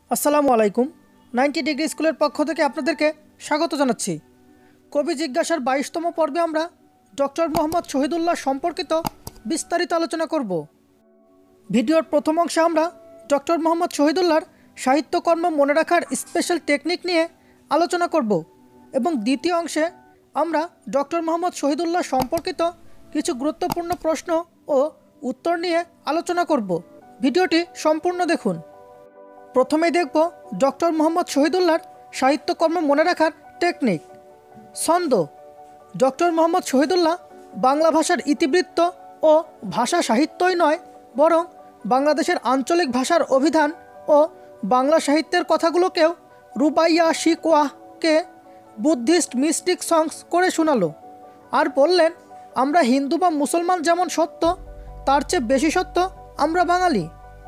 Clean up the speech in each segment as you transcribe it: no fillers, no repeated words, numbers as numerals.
আসসালামু আলাইকুম। 90 ডিগ্রি স্কুলের পক্ষ থেকে আপনাদেরকে স্বাগত জানাচ্ছি। কবি জিজ্ঞাসার 22তম পর্বে আমরা ডক্টর মোহাম্মদ শহীদুল্লাহ সম্পর্কিত বিস্তারিত আলোচনা করব। ভিডিওর প্রথম অংশে আমরা ডক্টর মোহাম্মদ শহীদুল্লাহর সাহিত্যকর্ম মনে রাখার স্পেশাল টেকনিক নিয়ে আলোচনা করব এবং দ্বিতীয় অংশে আমরা ডক্টর মোহাম্মদ শহীদুল্লাহ সম্পর্কিত কিছু গুরুত্বপূর্ণ প্রশ্ন ও উত্তর নিয়ে আলোচনা করব। ভিডিওটি সম্পূর্ণ দেখুন। প্রথমেই দেখব ডক্টর মোহাম্মদ শহীদুল্লাহর সাহিত্যকর্ম মনে রাখার টেকনিক। ছন্দ। ডক্টর মোহাম্মদ শহীদুল্লাহ বাংলা ভাষার ইতিবৃত্ত ও ভাষা সাহিত্যই নয়, বরং বাংলাদেশের আঞ্চলিক ভাষার অভিধান ও বাংলা সাহিত্যের কথাগুলোকেও রুবাইয়া শিকওয়াহকে বুদ্ধিস্ট মিস্টিক সংস করে শোনালো আর বললেন, আমরা হিন্দু বা মুসলমান যেমন সত্য, তার চেয়ে বেশি সত্য আমরা বাঙালি।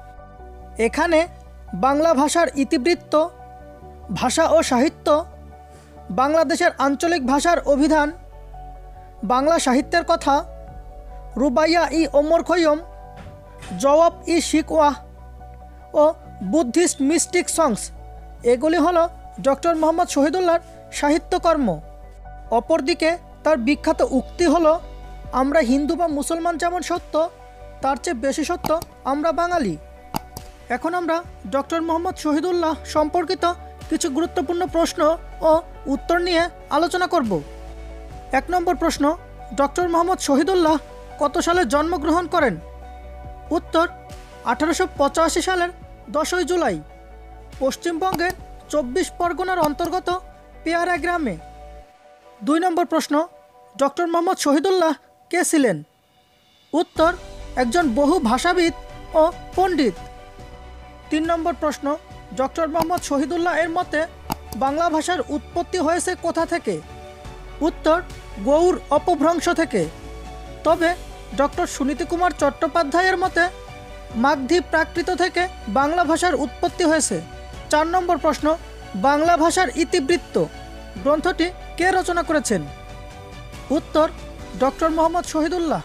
এখানে বাংলা ভাষার ইতিবৃত্ত, ভাষা ও সাহিত্য, বাংলাদেশের আঞ্চলিক ভাষার অভিধান, বাংলা সাহিত্যের কথা, Rubaiyat e Omar Khayyam, Jawab e Shikwa ও বুদ্ধিস্ট মিস্টিক সংস, এগুলি হলো ডক্টর মোহাম্মদ শহীদুল্লাহর সাহিত্যকর্ম। অপরদিকে তার বিখ্যাত উক্তি হলো, আমরা হিন্দু বা মুসলমান যেমন সত্য, তার চেয়ে বেশি সত্য আমরা বাঙালি। এখন আমরা ডক্টর মোহাম্মদ শহীদুল্লাহ সম্পর্কিত কিছু গুরুত্বপূর্ণ প্রশ্ন ও উত্তর নিয়ে আলোচনা করব। 1 নম্বর প্রশ্ন, ডক্টর মোহাম্মদ শহীদুল্লাহ কত সালে জন্মগ্রহণ করেন? উত্তর 1885 সালের 10ই জুলাই, পশ্চিমবঙ্গের 24 পরগনার অন্তর্গত পেয়ারা গ্রামে। 2 নম্বর প্রশ্ন, ডক্টর মোহাম্মদ শহীদুল্লাহ কে ছিলেন? উত্তর একজন বহু ভাষাবিদ ও পণ্ডিত। 3 নম্বর প্রশ্ন, ডক্টর মোহাম্মদ শহীদুল্লাহ এর মতে বাংলা ভাষার উৎপত্তি হয়েছে কোথা থেকে? উত্তর গৌড় অপভ্রংশ থেকে। তবে ডক্টর সুনীতি কুমার চট্টোপাধ্যায়ের মতে মাগধী প্রাকৃত থেকে বাংলা ভাষার উৎপত্তি হয়েছে। 4 নম্বর প্রশ্ন, বাংলা ভাষার ইতিবৃত্ত গ্রন্থটি কে রচনা করেছেন? উত্তর ডক্টর মোহাম্মদ শহীদুল্লাহ।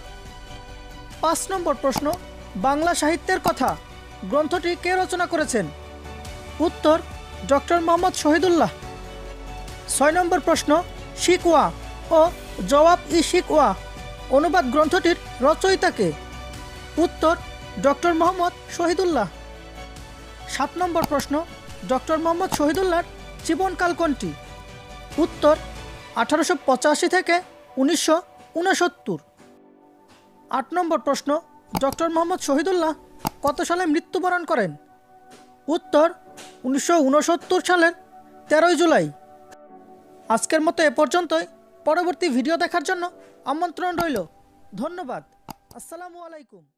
5 নম্বর প্রশ্ন, বাংলা সাহিত্যের কথা গ্রন্থটি কে রচনা করেছেন? উত্তর ডক্টর মোহাম্মদ শহীদুল্লাহ। 6 নম্বর প্রশ্ন, শিকওয়া ও জওয়াব ই শিকওয়া অনুবাদ গ্রন্থটির রচয়িতা কে? উত্তর ডক্টর মোহাম্মদ শহীদুল্লাহ। 7 নম্বর প্রশ্ন, ডক্টর মোহাম্মদ শহীদুল্লাহর জীবনকাল কোনটি? উত্তর 1885 থেকে 1969। 8 নম্বর প্রশ্ন, ডক্টর মোহাম্মদ শহীদুল্লাহ কত সালে মৃত্যুবরণ করেন? উত্তর 1969 সালের 13ই জুলাই। আজকের মতো এ পর্যন্তই। পরবর্তী ভিডিও দেখার জন্য আমন্ত্রণ রইল। ধন্যবাদ। আসসালামু আলাইকুম।